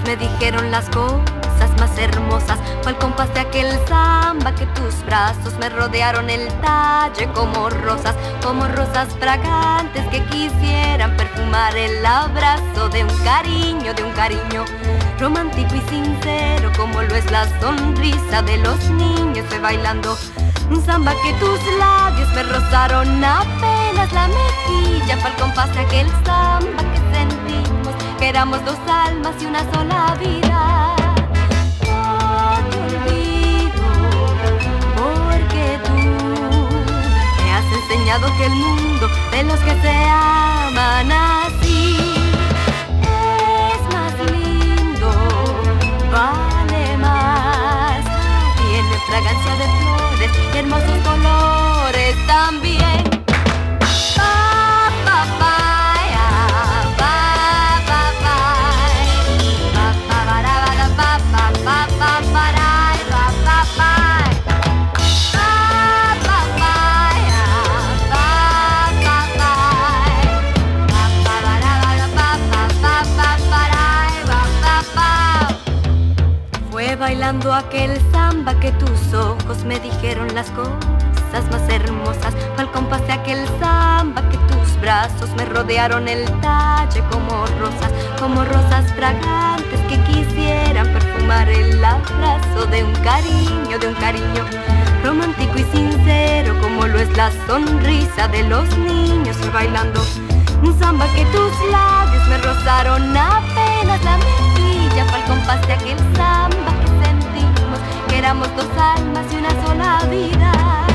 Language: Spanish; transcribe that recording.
me dijeron las cosas más hermosas. Fue al compás de aquel samba que tus brazos me rodearon el talle como rosas fragantes que quisieran perfumar el abrazo de un cariño romántico y sincero, como lo es la sonrisa de los niños. Fue bailando un samba que tus labios me rozaron apenas la mejilla. Fue al compás de aquel samba que sentimos que éramos dos almas y una sola vida. No te olvido, porque tú me has enseñado que el mundo de los que se aman así es más lindo, vale más, tiene fragancia de flores y hermosos colores también. Bailando aquel samba que tus ojos me dijeron las cosas más hermosas. Fue al compás de aquel samba que tus brazos me rodearon el talle como rosas fragantes que quisieran perfumar el abrazo de un cariño romántico y sincero, como lo es la sonrisa de los niños. Fue bailando un samba que tus labios me rozaron apenas la mejilla. Fue al compás de aquel samba que sentimos que éramos dos almas y una sola vida.